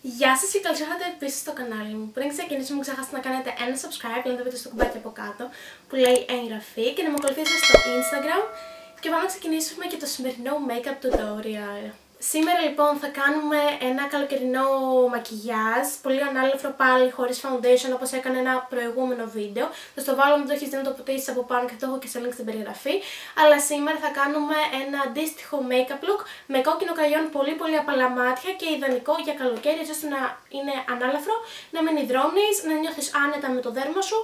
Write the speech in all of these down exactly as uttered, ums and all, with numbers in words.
Γεια σας και καλώς ήρθατε επίσης στο κανάλι μου. Πριν ξεκινήσουμε, μην ξεχάσετε να κάνετε ένα subscribe, να το βρείτε στο κουμπάκι από κάτω που λέει εγγραφή και να με ακολουθήσετε στο Instagram. Και πάμε να ξεκινήσουμε και το σημερινό make-up tutorial. Σήμερα λοιπόν θα κάνουμε ένα καλοκαιρινό μακιγιάζ, πολύ ανάλαφρο πάλι, χωρίς foundation όπως έκανε ένα προηγούμενο βίντεο. Θα στο βάλω, μην το έχεις δει, να το ποτίσεις από πάνω και το έχω και σε link στην περιγραφή. Αλλά σήμερα θα κάνουμε ένα αντίστοιχο make-up look με κόκκινο κραγιόν, πολύ πολύ απαλά μάτια και ιδανικό για καλοκαίρι, έτσι ώστε να είναι ανάλαφρο, να μην υδρώνεις, να νιώθεις άνετα με το δέρμα σου.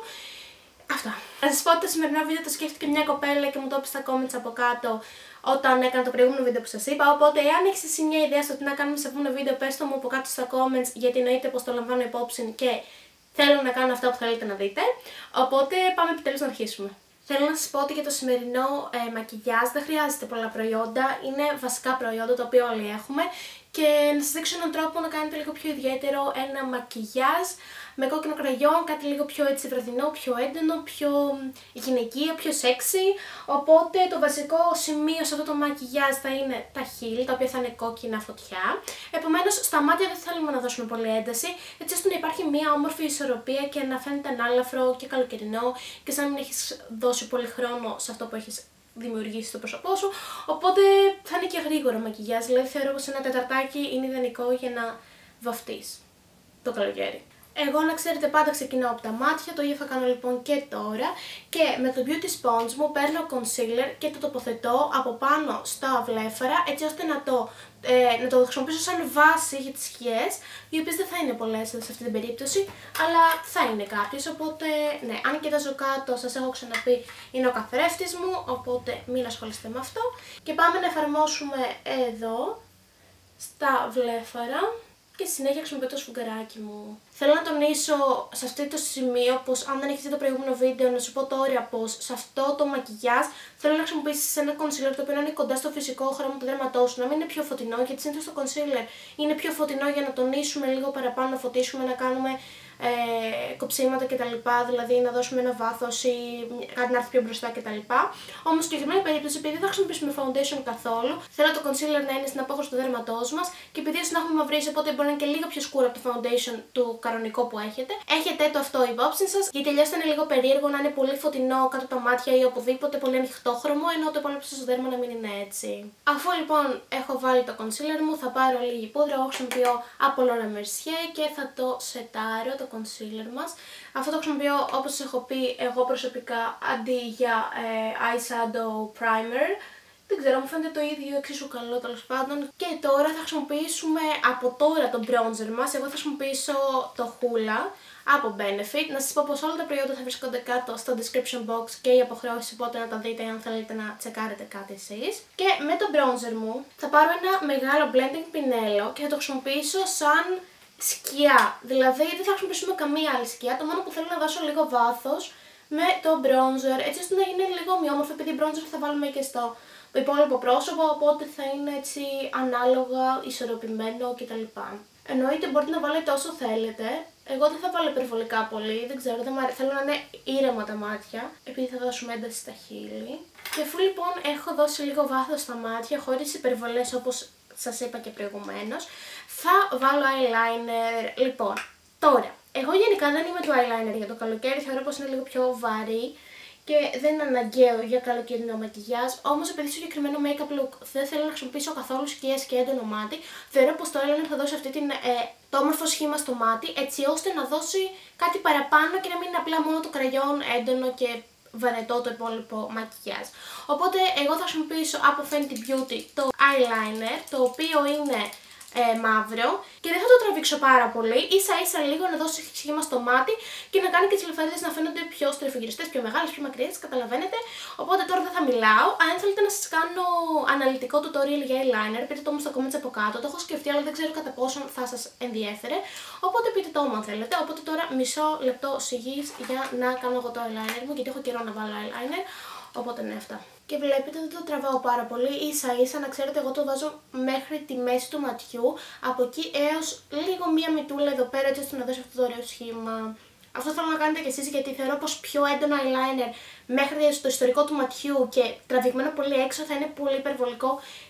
Αυτά. Να σας πω ότι το σημερινό βίντεο το σκέφτηκε μια κοπέλα και μου το είπε στα comments από κάτω όταν έκανα το προηγούμενο βίντεο που σας είπα. Οπότε, εάν έχεις εσύ μια ιδέα στο τι να κάνουμε σε αυτό το βίντεο, πες το μου από κάτω στα comments, γιατί εννοείται πως το λαμβάνω υπόψη και θέλω να κάνω αυτά που θέλετε να δείτε. Οπότε, πάμε επιτέλους να αρχίσουμε. Θέλω να σας πω ότι για το σημερινό ε, μακιγιάζ δεν χρειάζεται πολλά προϊόντα, είναι βασικά προϊόντα τα οποία όλοι έχουμε και να σας δείξω έναν τρόπο να κάνετε λίγο πιο ιδιαίτερο ένα μακιγιάζ με κόκκινο κραγιόν, κάτι λίγο πιο έτσι βραδινό, πιο έντονο, πιο γυναικείο, πιο sexy. Οπότε το βασικό σημείο σε αυτό το μακιγιάζ θα είναι τα χείλη, τα οποία θα είναι κόκκινα φωτιά. Επομένως στα μάτια δεν θέλουμε να δώσουμε πολύ ένταση, έτσι ώστε να υπάρχει μια όμορφη ισορροπία και να φαίνεται ανάλαφρο και καλοκαιρινό και σαν να μην έχεις δώσει πολύ χρόνο σε αυτό που έχεις δημιουργήσει στο πρόσωπό σου. Οπότε θα είναι και γρήγορο μακιγιάζ, δηλαδή θεωρώ πως ένα τεταρτάκι είναι ιδανικό για να βαφτείς το καλοκαίρι. Εγώ, να ξέρετε, πάντα ξεκινάω από τα μάτια, το ίδιο θα κάνω λοιπόν και τώρα. Και με το beauty sponge μου παίρνω concealer και το τοποθετώ από πάνω στα βλέφαρα, έτσι ώστε να το, ε, να το χρησιμοποιήσω σαν βάση για τις σκιές, οι οποίες δεν θα είναι πολλές σε αυτή την περίπτωση, αλλά θα είναι κάποιες. Οπότε, ναι, αν κοιτάζω κάτω, σας έχω ξαναπεί, είναι ο καθρέφτης μου, οπότε μην ασχολείστε με αυτό. Και πάμε να εφαρμόσουμε εδώ, στα βλέφαρα. Και στη συνέχεια χρησιμοποιώ το σφουγγαράκι μου. Θέλω να τονίσω σε αυτό το σημείο πως αν δεν έχετε δει το προηγούμενο βίντεο, να σου πω τώρα πως σε αυτό το μακιγιάζ θέλω να χρησιμοποιήσεις ένα concealer το οποίο να είναι κοντά στο φυσικό χρώμα του δέρματός σου, να μην είναι πιο φωτεινό, γιατί συνήθως το concealer είναι πιο φωτεινό για να τονίσουμε λίγο παραπάνω, να φωτίσουμε, να κάνουμε ε, κοψίματα κτλ. Δηλαδή να δώσουμε ένα βάθος ή κάτι να έρθει πιο μπροστά κτλ. Όμως, στη συγκεκριμένη περίπτωση, επειδή δεν θα χρησιμοποιήσουμε foundation καθόλου, θέλω το concealer να είναι στην απόχρωση του δέρματός μας και επειδή να έχουμε μαυρίσει, οπότε μπορεί να είναι και λίγο πιο σκούρο από το foundation του κανονικό που έχετε. Έχετε το αυτό υπόψη σας, γιατί αλλιώς θα είναι λίγο περίεργο να είναι πολύ φωτεινό κάτω από τα μάτια ή οπουδήποτε, πολύ ανοιχτόχρωμο, ενώ το υπόλοιπο στο δέρμα να μην είναι έτσι. Αφού λοιπόν έχω βάλει το concealer μου, θα πάρω λίγη πούδρα. Εγώ χρησιμοποιώ από Laura Mercier και θα το σετάρω το concealer μας. Αυτό το χρησιμοποιώ, όπως σας έχω πει, εγώ προσωπικά αντί για ε, eyeshadow primer. Δεν ξέρω, μου φαίνεται το ίδιο εξίσου καλό τέλος πάντων. Και τώρα θα χρησιμοποιήσουμε από τώρα το bronzer μας. Εγώ θα χρησιμοποιήσω το Hoola από Benefit. Να σας πω πως όλα τα προϊόντα θα βρίσκονται κάτω στο description box και οι αποχρεώσεις, οπότε να τα δείτε αν θέλετε να τσεκάρετε κάτι εσείς. Και με το bronzer μου θα πάρω ένα μεγάλο blending πινέλο και θα το χρησιμοποιήσω σαν σκιά. Δηλαδή δεν θα χρησιμοποιήσουμε καμία άλλη σκιά, το μόνο που θέλω να δώσω λίγο βάθος με το bronzer, έτσι ώστε να γίνει λίγο ομοιόμορφο, επειδή bronzer θα βάλουμε και στο το υπόλοιπο πρόσωπο, οπότε θα είναι έτσι ανάλογα, ισορροπημένο κτλ. Εννοείται μπορείτε να βάλετε όσο θέλετε. Εγώ δεν θα βάλω υπερβολικά πολύ, δεν ξέρω, δεν μ' αρέσει. Θέλω να είναι ήρεμα τα μάτια, επειδή θα δώσουμε ένταση στα χείλη. Και αφού λοιπόν έχω δώσει λίγο βάθος στα μάτια, χωρίς υπερβολές όπως σας είπα και προηγουμένως, θα βάλω eyeliner. Λοιπόν, τώρα, εγώ γενικά δεν είμαι του eyeliner για το καλοκαίρι, θεωρώ πως είναι λίγο πιο βαρύ και δεν είναι αναγκαίο για καλοκαιρινό μακιγιάζ. Όμως επειδή στο συγκεκριμένο make-up look δεν θέλω να χρησιμοποιήσω καθόλου σκιές και έντονο μάτι, θεωρώ πως το eyeliner θα δώσει αυτή την, ε, το όμορφο σχήμα στο μάτι, έτσι ώστε να δώσει κάτι παραπάνω και να μην είναι απλά μόνο το κραγιόν έντονο και βαρετό το υπόλοιπο μακιγιάζ. Οπότε εγώ θα χρησιμοποιήσω από Fenty Beauty το eyeliner, το οποίο είναι Ε, μαύρο και δεν θα το τραβήξω πάρα πολύ, ίσα ίσα λίγο να δώσει σχήμα στο μάτι και να κάνει και τις λεφαρίδες να φαίνονται πιο στρεφογυριστές, πιο μεγάλες, πιο μακριές, καταλαβαίνετε. Οπότε τώρα δεν θα μιλάω. Αν θέλετε να σας κάνω αναλυτικό tutorial για eyeliner, πείτε το μου στα comments από κάτω. Το έχω σκεφτεί, αλλά δεν ξέρω κατά πόσο θα σας ενδιέφερε. Οπότε πείτε το μου αν θέλετε. Οπότε τώρα μισό λεπτό σιγής για να κάνω εγώ το eyeliner μου, γιατί έχω καιρό να βάλω eyeliner. Οπότε ναι, αυτά. Και βλέπετε δεν το τραβάω πάρα πολύ, ίσα ίσα, να ξέρετε, εγώ το βάζω μέχρι τη μέση του ματιού, από εκεί έως λίγο μία μυτούλα εδώ πέρα, έτσι ώστε να δώσει αυτό το ωραίο σχήμα. Αυτό θέλω να κάνετε κι εσείς, γιατί θεωρώ πως πιο έντονο eyeliner μέχρι στο ιστορικό του ματιού και τραβηγμένο πολύ έξω θα είναι πολύ υπερβολικό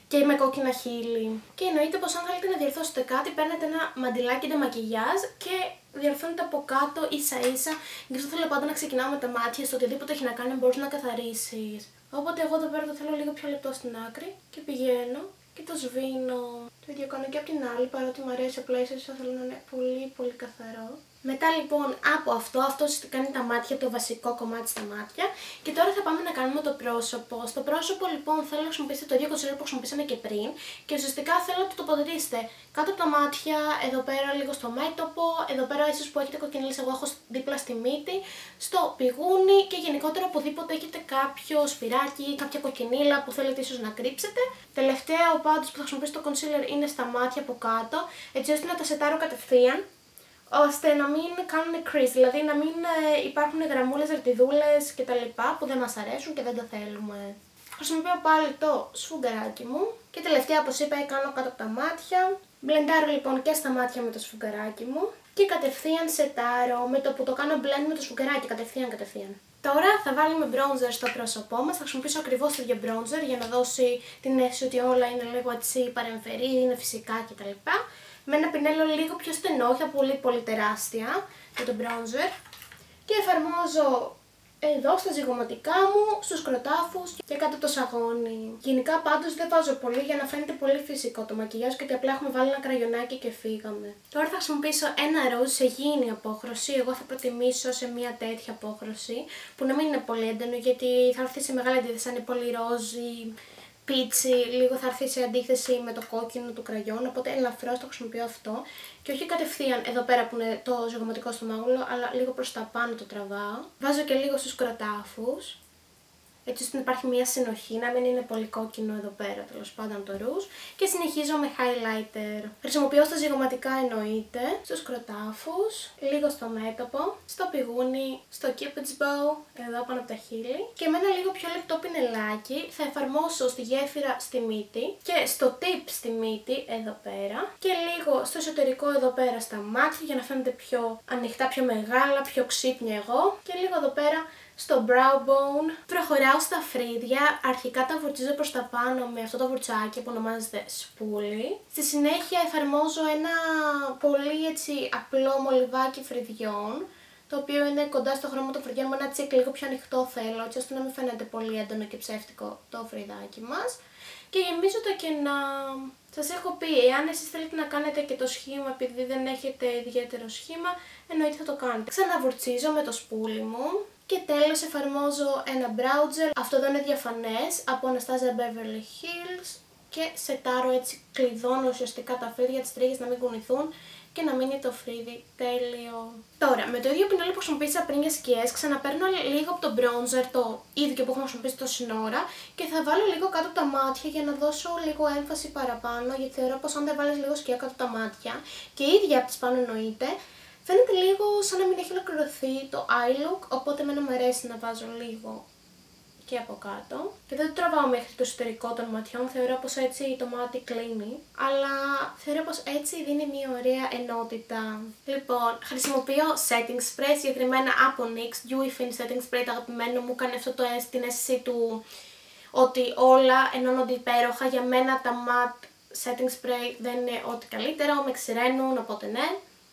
και με κόκκινα χείλη. Και εννοείται πως αν θέλετε να διορθώσετε κάτι, παίρνετε ένα μαντιλάκι de μακιγιάζ και διορθώνετε από κάτω ίσα ίσα. Γι' αυτό θέλω πάντα να ξεκινάω με τα μάτια, στο οτιδήποτε έχει να κάνει μπορείς να καθαρίσεις. Οπότε εγώ εδώ πέρα το θέλω λίγο πιο λεπτό στην άκρη και πηγαίνω και το σβήνω. Το ίδιο κάνω και από την άλλη, παρότι μου αρέσει, απλά ίσως θέλω να είναι πολύ πολύ καθαρό. Μετά λοιπόν από αυτό, αυτό κάνει τα μάτια, το βασικό κομμάτι στα μάτια. Και τώρα θα πάμε να κάνουμε το πρόσωπο. Στο πρόσωπο λοιπόν θέλω να χρησιμοποιήσετε το ίδιο κονσίλερ που χρησιμοποιήσαμε και πριν. Και ουσιαστικά θέλω να το τοποθετήσετε κάτω από τα μάτια, εδώ πέρα λίγο στο μέτωπο, εδώ πέρα ίσως που έχετε κοκκινίλες, εγώ έχω δίπλα στη μύτη, στο πηγούνι και γενικότερα οπουδήποτε έχετε κάποιο σπυράκι, κάποια κοκκινίλα που θέλετε ίσως να κρύψετε. Τελευταίο πάντως που θα χρησιμοποιήσω το κονσίλερ είναι στα μάτια από κάτω, έτσι ώστε να τα σετάρω κατευθείαν, ώστε να μην κάνουν crease, δηλαδή να μην υπάρχουν γραμμούλες, ρετιδούλες κτλ. Που δεν μας αρέσουν και δεν τα θέλουμε. Χρησιμοποιώ πάλι το σφουγγαράκι μου και τελευταία, όπως είπα, κάνω κάτω από τα μάτια. Μπλεντάρω λοιπόν και στα μάτια με το σφουγγαράκι μου και κατευθείαν σετάρω με το που το κάνω blend με το σφουγγαράκι, κατευθείαν κατευθείαν. Τώρα θα βάλουμε bronzer στο πρόσωπό μας, θα χρησιμοποιήσω ακριβώς το ίδιο bronzer για να δώσει την αίσθηση ότι όλα είναι λίγο έτσι παρεμφερή, είναι φυσικά κτλ. Με ένα πινέλο λίγο πιο στενό, όχι πολύ πολύ τεράστια, με το bronzer και εφαρμόζω εδώ στα ζυγωματικά μου, στους κροτάφους και κάτω από το σαγόνι. Γενικά πάντως δεν βάζω πολύ για να φαίνεται πολύ φυσικό το μακιγιάζ, γιατί απλά έχουμε βάλει ένα κραγιονάκι και φύγαμε. Τώρα θα χρησιμοποιήσω ένα ροζ σε γήινη απόχρωση. Εγώ θα προτιμήσω σε μια τέτοια απόχρωση που να μην είναι πολύ έντονο, γιατί θα έρθει σε μεγάλη αντίθεση αν είναι πολύ ροζ, πίτσι, λίγο θα έρθει σε αντίθεση με το κόκκινο του κραγιόν, οπότε ελαφρώς το χρησιμοποιώ αυτό και όχι κατευθείαν εδώ πέρα που είναι το ζυγωματικό στο μάγουλο, αλλά λίγο προς τα πάνω το τραβάω. Βάζω και λίγο στους κροτάφους, έτσι ώστε να υπάρχει μια συνοχή, να μην είναι πολύ κόκκινο εδώ πέρα τέλος πάντων το ρούζ, και συνεχίζω με highlighter. Χρησιμοποιώ στα ζυγωματικά εννοείται, στους κροτάφους, λίγο στο μέτωπο, στο πηγούνι, στο cupid's bow, εδώ πάνω από τα χείλη, και με ένα λίγο πιο λεπτό πινελάκι θα εφαρμόσω στη γέφυρα στη μύτη και στο tip στη μύτη εδώ πέρα και λίγο στο εσωτερικό εδώ πέρα στα μάτια για να φαίνεται πιο ανοιχτά, πιο μεγάλα, πιο ξύπνια εγώ, και λίγο εδώ πέρα στο brow bone. Προχωράω στα φρύδια, αρχικά τα βουρτσίζω προς τα πάνω με αυτό το βουρτσάκι που ονομάζεται σπούλι. Στη συνέχεια εφαρμόζω ένα πολύ έτσι απλό μολυβάκι φρυδιών, το οποίο είναι κοντά στο χρώμα των φρυδιών με ένα τσίκ λίγο πιο ανοιχτό θέλω, έτσι ώστε να μην φαίνεται πολύ έντονο και ψεύτικο το φρυδάκι μας. Και γεμίζω το κενά. Σας έχω πει, εάν εσείς θέλετε να κάνετε και το σχήμα επειδή δεν έχετε ιδιαίτερο σχήμα, εννοείται θα το κάνετε. Ξαναβουρτσίζω με το σπούλι μου. Και τέλος εφαρμόζω ένα brow gel, αυτό εδώ είναι διαφανές, από Anastasia Beverly Hills, και σετάρω έτσι, κλειδώνω ουσιαστικά τα φρύδια, τις τρίχες να μην κουνηθούν και να μείνει το φρύδι τέλειο. Τώρα, με το ίδιο πινέλο που χρησιμοποίησα πριν για σκιές, ξαναπαίρνω λίγο από το bronzer, το ίδιο που έχω χρησιμοποιήσει τόση ώρα, και θα βάλω λίγο κάτω από τα μάτια για να δώσω λίγο έμφαση παραπάνω, γιατί θεωρώ πως αν δεν βάλεις λίγο σκιά κάτω από τα μάτια, και η ίδια από τις πάνω εννοείται, φαίνεται λίγο σαν να μην έχει ολοκληρωθεί το eye look, οπότε εμένα μου αρέσει να βάζω λίγο και από κάτω. Και δεν το τραβάω μέχρι το εσωτερικό των ματιών, θεωρώ πως έτσι το μάτι κλείνει, αλλά θεωρώ πως έτσι δίνει μια ωραία ενότητα. Λοιπόν, χρησιμοποιώ setting spray, συγκεκριμένα από νιξ, Dewy Fin setting spray, το αγαπημένο μου, κάνει αυτό το, την αίσθηση του ότι όλα ενώνονται υπέροχα. Για μένα τα matte setting spray δεν είναι ό,τι καλύτερο, με ξηραίνουν, οπότε ναι.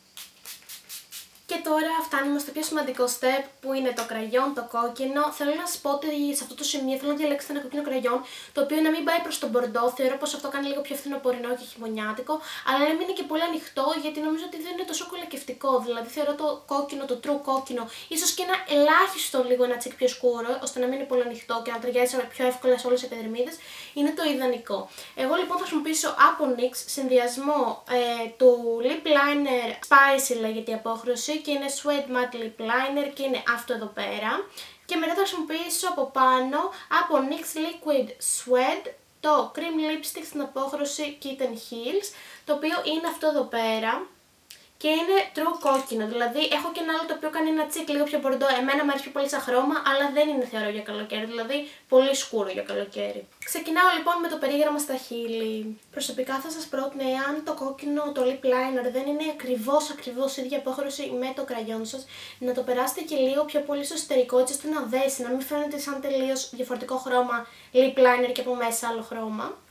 Και τώρα φτάνουμε στο πιο σημαντικό step που είναι το κραγιόν, το κόκκινο. Θέλω να σας πω ότι σε αυτό το σημείο θέλω να διαλέξετε ένα κόκκινο κραγιόν, το οποίο να μην πάει προς τον μπορντό. Θεωρώ πως αυτό κάνει λίγο πιο φθινοπορεινό και χειμωνιάτικο, αλλά να μην είναι και πολύ ανοιχτό, γιατί νομίζω ότι δεν είναι τόσο κολακευτικό. Δηλαδή θεωρώ το κόκκινο, το true κόκκινο, ίσως και ένα ελάχιστο λίγο ένα τσικ πιο σκούρο, ώστε να μην είναι πολύ ανοιχτό και να ταιριάζει πιο εύκολα σε όλες τις επιδερμίδες, είναι το ιδανικό. Εγώ λοιπόν θα χρησιμοποιήσω από νιξ συνδυασμό ε, του lip liner Spicy λέγεται η απόχρωση, και είναι Suede Matte Lip Liner και είναι αυτό εδώ πέρα. Και μετά θα χρησιμοποιήσω από πάνω από νιξ Liquid Suede το Cream Lipstick στην απόχρωση Kitten Heels, το οποίο είναι αυτό εδώ πέρα και είναι true κόκκινο, δηλαδή έχω και ένα άλλο το οποίο κάνει ένα τσικ λίγο πιο μπορντό, εμένα μου αρέσει πιο πολύ σαν χρώμα, αλλά δεν είναι θεωρώ για καλοκαίρι, δηλαδή πολύ σκούρο για καλοκαίρι. Ξεκινάω λοιπόν με το περίγραμμα στα χείλη. Προσωπικά θα σας πρότεινα, εάν το κόκκινο, το lip liner δεν είναι ακριβώς ακριβώς ίδια απόχρωση με το κραγιόν σας, να το περάσετε και λίγο πιο πολύ στο εσωτερικό, έτσι ώστε να δέσει, να μην φαίνεται σαν τελείως διαφορετικό χρώμα lip liner και από μέσα άλλο χρώμα.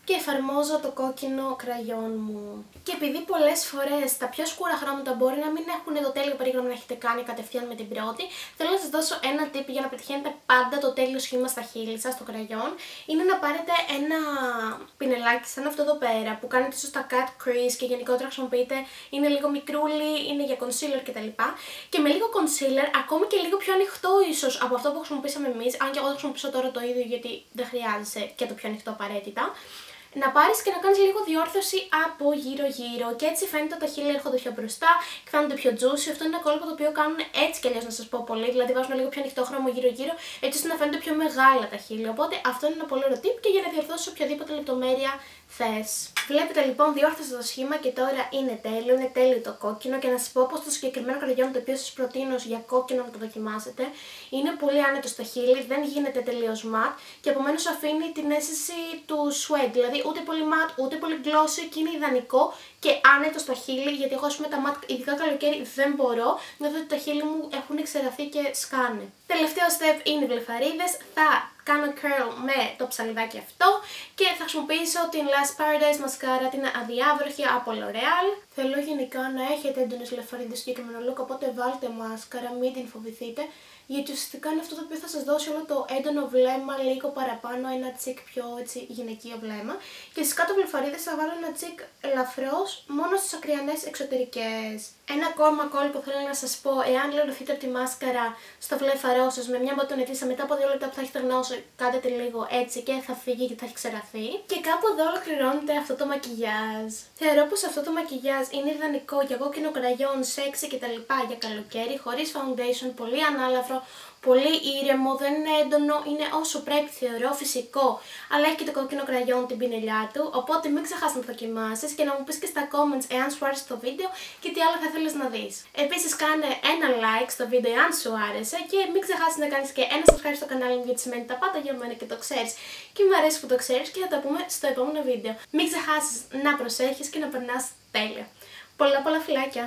και εφαρμόζω το κόκκινο κραγιόν μου. Και επειδή πολλές φορές τα πιο σκούρα χρώματα μπορεί να μην έχουν το τέλειο περίγραμμα να έχετε κάνει κατευθείαν με την πρώτη, θέλω να σας δώσω ένα tip για να πετυχαίνετε πάντα το τέλειο σχήμα στα χείλη σας, στο κραγιόν. Είναι να πάρετε ένα πινελάκι σαν αυτό εδώ πέρα που κάνει τόσο στα cut crease και γενικότερα χρησιμοποιείτε, είναι λίγο μικρούλι, είναι για concealer κτλ. Και με λίγο concealer, ακόμη και λίγο πιο ανοιχτό ίσως από αυτό που χρησιμοποιήσαμε εμείς, αν και εγώ θα χρησιμοποιήσω τώρα το ίδιο γιατί δεν χρειάζεσαι και το πιο ανοιχτό απαραίτητα. Να πάρεις και να κάνεις λίγο διόρθωση από γύρω-γύρω και έτσι φαίνεται ότι τα χείλη έρχονται πιο μπροστά και φαίνονται πιο juicy. Αυτό είναι ένα κόλπο το οποίο κάνουν έτσι κι αλλιώς, να σας πω πολύ. Δηλαδή βάζουν λίγο πιο ανοιχτό χρώμα γύρω-γύρω έτσι ώστε να φαίνονται πιο μεγάλα τα χείλη. Οπότε αυτό είναι ένα πολύ ωραίο tip και για να διορθώσεις οποιαδήποτε λεπτομέρεια θες. Βλέπετε λοιπόν, διόρθωσα το σχήμα και τώρα είναι τέλειο, είναι τέλειο το κόκκινο και να σας πω πως το συγκεκριμένο κραγιόν το οποίο σας προτείνω για κόκκινο να το δοκιμάσετε είναι πολύ άνετο στα χείλη, δεν γίνεται τελείως ματ και επομένως αφήνει την αίσθηση του sweat, δηλαδή ούτε πολύ ματ ούτε πολύ glossy και είναι ιδανικό και άνετο στα χείλη, γιατί εγώ ας πούμε τα ματ ειδικά καλοκαίρι δεν μπορώ, νιώθω ότι τα χείλη μου έχουν εξεραθεί και σκάνε. Τελευταίο step είναι οι βλεφαρίδες, θα κάνω curl με το ψαλιδάκι αυτό και θα χρησιμοποιήσω την Last Paradise μασκάρα, την αδιάβροχη από L'Oreal. Θέλω γενικά να έχετε έντονες βλεφαρίδες στο συγκεκριμένο look, οπότε βάλτε μάσκαρα, μην την φοβηθείτε, γιατί ουσιαστικά είναι αυτό το οποίο θα σας δώσει όλο το έντονο βλέμμα, λίγο παραπάνω, ένα τσικ πιο έτσι γυναικείο βλέμμα. Και στις κάτω βλεφαρίδες θα βάλω ένα τσικ ελαφρώς, μόνο στις ακριανές εξωτερικές. Ένα ακόμα κόλπο θέλω να σας πω, εάν λερωθείτε από τη μάσκαρα στο βλέφαρό σας με μια μπατονετίσα, μετά από δύο λεπτά που θα έχετε γνώσει, κάντε τη λίγο έτσι και θα φύγει και θα έχει ξεραθεί. Και κάπου εδώ ολοκληρώνεται αυτό το μακιγιάζ. Θεωρώ πως αυτό το μακιγιάζ είναι ιδανικό για κόκκινο κραγιόν, σεξι κτλ. Για καλοκαίρι, χωρίς foundation, πολύ ανάλαφρο, πολύ ήρεμο, δεν είναι έντονο, είναι όσο πρέπει θεωρώ, φυσικό, αλλά έχει και το κόκκινο κραγιόν την πινελιά του, οπότε μην ξεχάσεις να το δοκιμάσεις και να μου πεις και στα comments εάν σου άρεσε το βίντεο και τι άλλο θα θέλεις να δεις. Επίσης κάνε ένα like στο βίντεο εάν σου άρεσε και μην ξεχάσεις να κάνεις και ένα subscribe στο κανάλι μου γιατί σημαίνει τα πάντα για μένα και το ξέρεις και μου αρέσει που το ξέρεις και θα τα πούμε στο επόμενο βίντεο. Μην ξεχάσεις να προσέχεις και να περνάς τέλεια. Πολλά πολλά φιλάκια!